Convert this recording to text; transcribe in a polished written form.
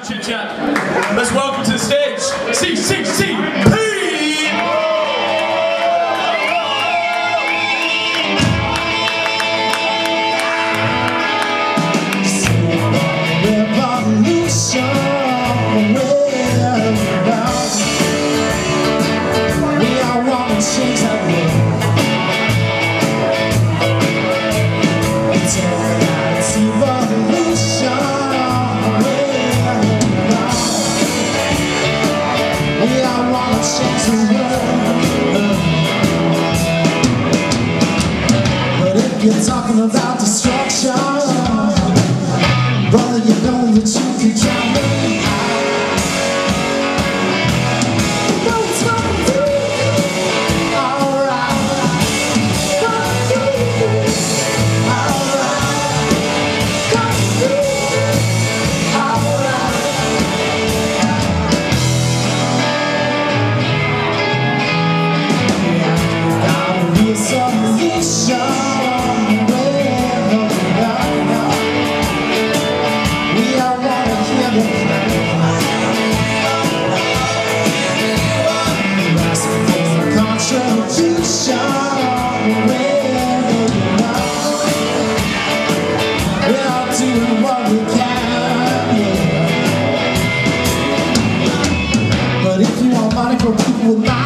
Chit chat. Let's welcome to the stage CCCP. You're talking about destruction, brother, you know that you can count me out. No, it's not me. Alright, got you. Alright, got you. Alright. Gotta be a solution. But if you want money for people with